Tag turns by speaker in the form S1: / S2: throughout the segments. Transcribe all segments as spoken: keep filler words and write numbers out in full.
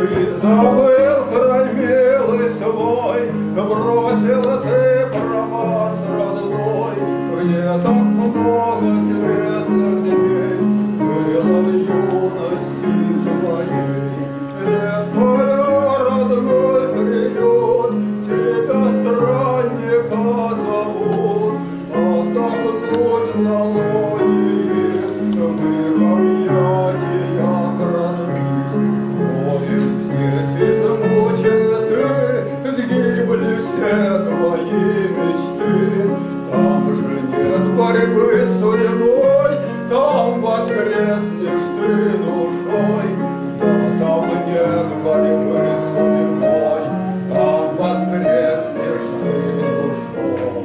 S1: забыл край милый свой, бросил ты провоз родной, где так много светлых дней было в юности твоей. Лес, поля, родной приют, тебя странника зовут, отдохнуть на лоне в объятиях родных. Ходишь здесь измучен ты, сгибли все твои мечты. Там же нет борьбы с судьбой, там воскреснешь ты душой. Да там нет борьбы с судьбой, там воскреснешь ты душой.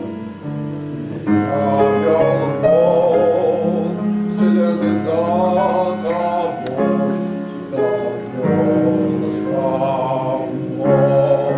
S1: Я вел Бог вслед за тобой, довел сам Бог.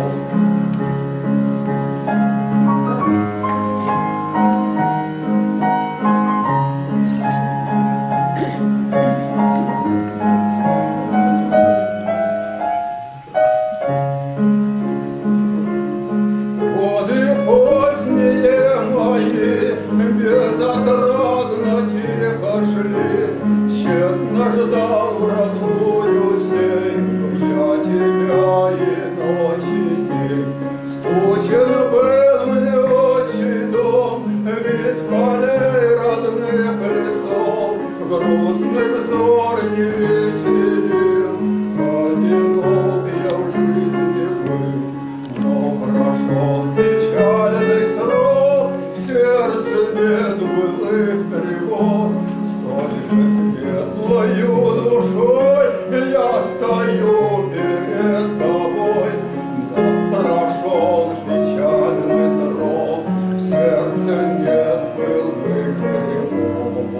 S1: Годы поздние мои безотрадно тихо шли, тщетно ждал родную сень я тебя и ночь и день. Скучен был мне отчий дом, ведь полей родных лесов грустный взор не веселил. Одинок я в жизни был, но прошел печальный срок, в сердце нет былых тревог. Столь же светлою душой я стою перед тобой. Да прошел печальный срок, в сердце нет былых тревог.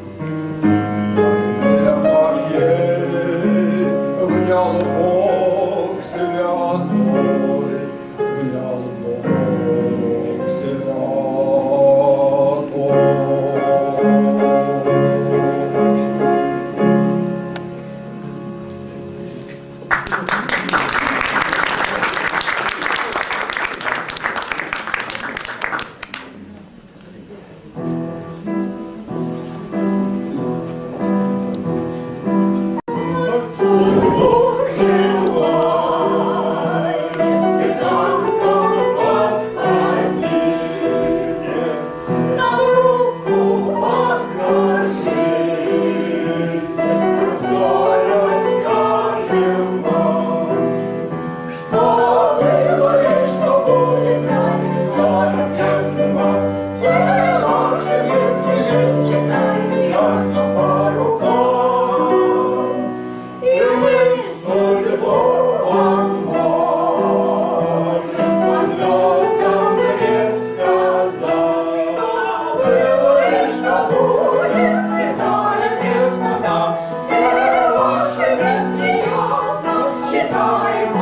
S1: Моей внял Бог святой, внял Бог святой.
S2: Считаем